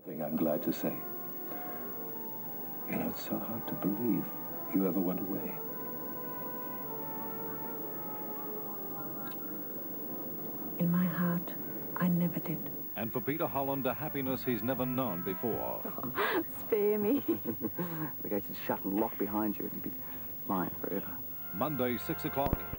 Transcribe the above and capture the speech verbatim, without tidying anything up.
I'm glad to say. You know, it's so hard to believe you ever went away. In my heart, I never did. And for Peter Holland, a happiness he's never known before. Oh, spare me. The gate is shut and locked behind you, and you'll be mine forever. Monday, six o'clock,